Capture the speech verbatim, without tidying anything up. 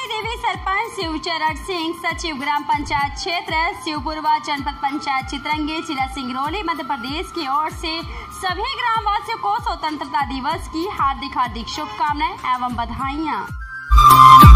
देवी सरपंच शिवचरण सिंह, सचिव ग्राम पंचायत क्षेत्र शिवपुरवा, जनपद पंचायत चितरंगी, जिला सिंगरौली, मध्य प्रदेश की ओर से सभी ग्रामवासियों को स्वतंत्रता दिवस की हार्दिक हार्दिक शुभकामनाएं एवं बधाइयाँ।